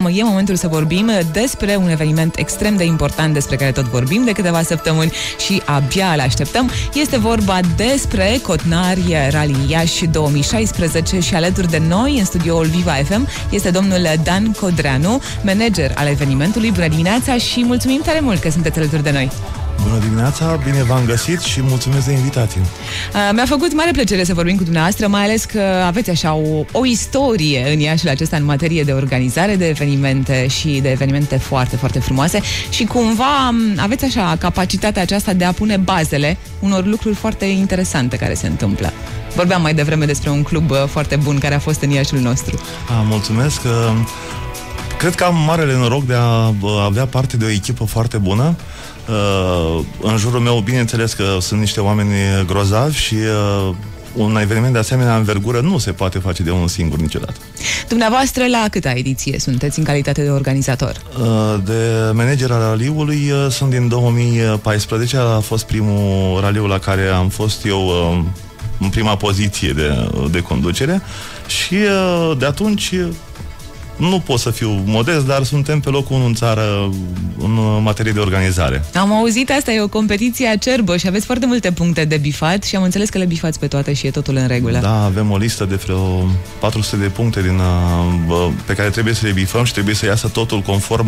E momentul să vorbim despre un eveniment extrem de important despre care tot vorbim de câteva săptămâni și abia îl așteptăm. Este vorba despre Cotnari Rally Iași 2016 și alături de noi în studioul Viva FM este domnul Dan Codreanu, manager al evenimentului. Bună dimineața și mulțumim tare mult că sunteți alături de noi. Bună dimineața, bine v-am găsit și mulțumesc de invitație. Mi-a făcut mare plăcere să vorbim cu dumneavoastră, mai ales că aveți așa o istorie în Iașiul acesta în materie de organizare de evenimente și de evenimente foarte, foarte frumoase și cumva aveți așa capacitatea aceasta de a pune bazele unor lucruri foarte interesante care se întâmplă. Vorbeam mai devreme despre un club foarte bun care a fost în Iașiul nostru. Mulțumesc. Cred că am marele noroc de a avea parte de o echipă foarte bună. În jurul meu, bineînțeles că sunt niște oameni grozavi și un eveniment de asemenea învergură nu se poate face de unul singur niciodată. Dumneavoastră, la câta ediție sunteți în calitate de organizator? De manager al raliului sunt din 2014, a fost primul raliu la care am fost eu în prima poziție de conducere și de atunci nu pot să fiu modest, dar suntem pe locul 1 în țară în materie de organizare. Am auzit, asta e o competiție acerbă și aveți foarte multe puncte de bifat și am înțeles că le bifați pe toate și e totul în regulă. Da, avem o listă de vreo 400 de puncte pe care trebuie să le bifăm și trebuie să iasă totul conform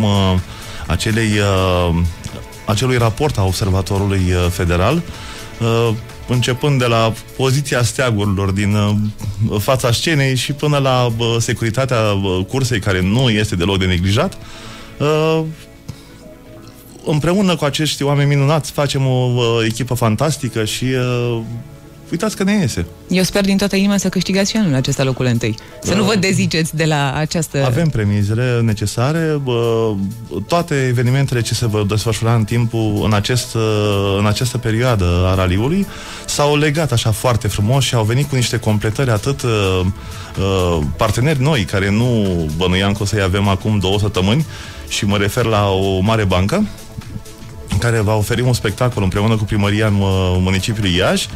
acelui raport a Observatorului Federal, începând de la poziția steagurilor din fața scenei și până la securitatea cursei, care nu este deloc de neglijat. Împreună cu acești oameni minunați facem o echipă fantastică și uitați că ne iese. Eu sper din toată inima să câștigați și anul acesta locul întâi. Să nu vă deziceți de la această... Avem premizele necesare. Toate evenimentele ce se vor desfășura în această perioadă a raliului s-au legat așa foarte frumos și au venit cu niște completări atât parteneri noi, care nu bănuiam că o să-i avem acum 2 săptămâni, și mă refer la o mare bancă care va oferi un spectacol împreună cu primăria municipiului Iași.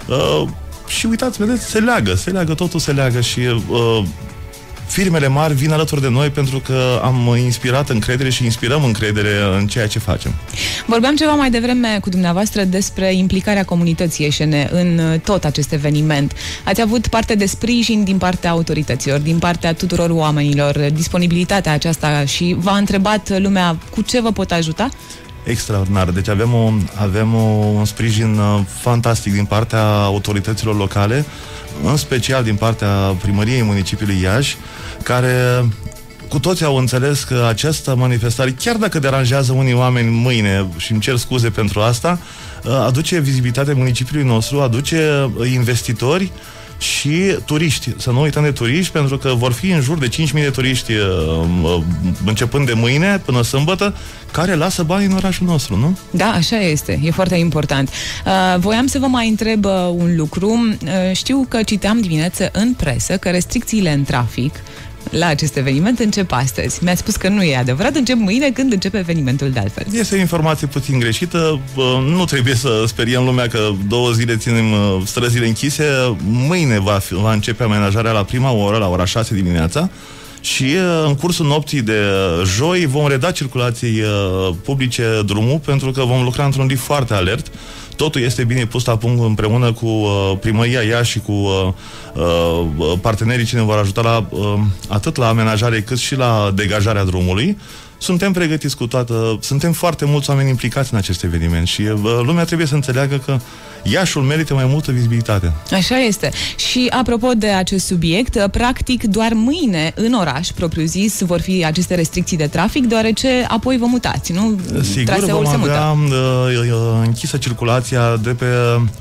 Și uitați, vedeți, se leagă, totul se leagă și firmele mari vin alături de noi pentru că am inspirat încredere și inspirăm încredere în ceea ce facem. Vorbeam ceva mai devreme cu dumneavoastră despre implicarea comunității ieșene în tot acest eveniment. Ați avut parte de sprijin din partea autorităților, din partea tuturor oamenilor, disponibilitatea aceasta și v-a întrebat lumea cu ce vă pot ajuta? Extraordinar. Deci avem un sprijin fantastic din partea autorităților locale, în special din partea primăriei municipiului Iași, care cu toții au înțeles că această manifestare, chiar dacă deranjează unii oameni mâine, și îmi cer scuze pentru asta, aduce vizibilitate municipiului nostru, aduce investitori și turiști. Să nu uităm de turiști, pentru că vor fi în jur de 5.000 de turiști începând de mâine până sâmbătă, care lasă bani în orașul nostru, nu? Da, așa este. E foarte important. Voiam să vă mai întreb un lucru. Știu că citeam dimineață în presă că restricțiile în trafic la acest eveniment încep astăzi. Mi-ați spus că nu e adevărat, încep mâine, când începe evenimentul de altfel. Este o informație puțin greșită. Nu trebuie să speriem lumea că 2 zile ținem străzile închise. Mâine va începe amenajarea la prima oră, la ora 6 dimineața. Și în cursul nopții de joi vom reda circulației publice drumul, pentru că vom lucra într-un ritm foarte alert. Totul este bine pus la punct împreună cu primăria Iași și cu partenerii ce ne vor ajuta atât la amenajare cât și la degajarea drumului. Suntem pregătiți cu toată... Suntem foarte mulți oameni implicați în acest eveniment și lumea trebuie să înțeleagă că Iașul merită mai multă vizibilitate. Așa este. Și apropo de acest subiect, practic doar mâine în oraș, propriu-zis, vor fi aceste restricții de trafic, deoarece apoi vă mutați, nu? Sigur, Traseul vom avea închisă circulația de pe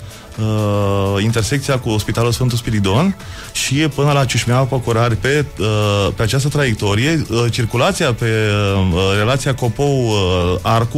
intersecția cu Spitalul Sfântul Spiridon și până la Ciușmeaua Păcorari pe această traiectorie. Circulația pe relația Copou-Arcu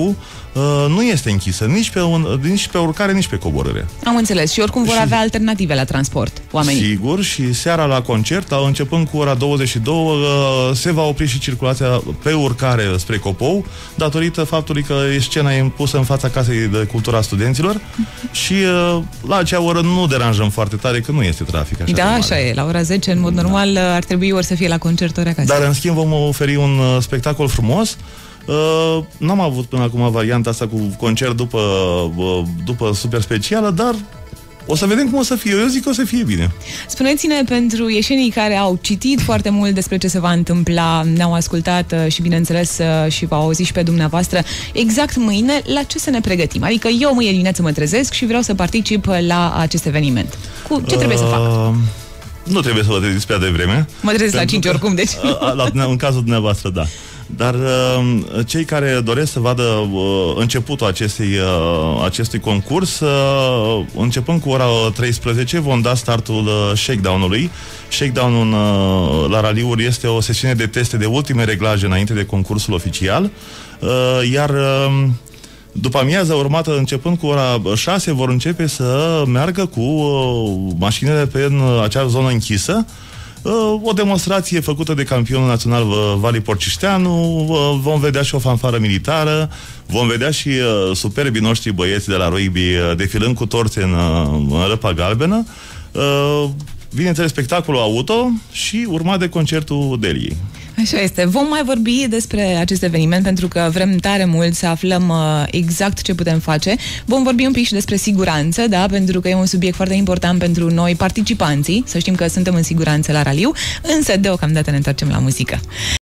nu este închisă nici pe urcare, nici pe coborâre. Am înțeles. Și oricum vor avea alternative la transport, oamenii. Sigur, și seara la concert, începând cu ora 22, se va opri și circulația pe urcare spre Copou, datorită faptului că scena e pusă în fața Casei de Cultură a Studenților și la acea oră nu deranjăm foarte tare, că nu este trafic așa. Da, așa e. La ora 10, în mod normal, ar trebui ori să fie la concert, ori acasă. Dar, în schimb, vom oferi un spectacol frumos. N-am avut până acum varianta asta cu concert după super specială, dar o să vedem cum o să fie. Eu zic că o să fie bine. Spuneți-ne, pentru ieșenii care au citit foarte mult despre ce se va întâmpla, ne-au ascultat și, bineînțeles, și v-au auzit și pe dumneavoastră, exact mâine, la ce să ne pregătim? Adică eu mâine dimineață mă trezesc și vreau să particip la acest eveniment. Ce trebuie să fac? Nu trebuie să vă treziți prea devreme. Mă trezesc la 5 oricum, deci... În cazul dumneavoastră, da. Dar cei care doresc să vadă începutul acestui concurs, începând cu ora 13, vom da startul shakedown-ului. Shakedown-ul la raliuri este o sesiune de teste de ultime reglaje înainte de concursul oficial, iar după amiaza urmată, începând cu ora 6, vor începe să meargă cu mașinile pe acea zonă închisă. O demonstrație făcută de campionul național Vali Porcișteanu, vom vedea și o fanfară militară, vom vedea și superbii noștri băieți de la rugby defilând cu torțe în răpa galbenă, bineînțeles spectacolul auto și urmat de concertul Deliei. Așa este. Vom mai vorbi despre acest eveniment pentru că vrem tare mult să aflăm exact ce putem face. Vom vorbi un pic și despre siguranță, da, pentru că e un subiect foarte important pentru noi participanții, să știm că suntem în siguranță la raliu, însă deocamdată ne întoarcem la muzică.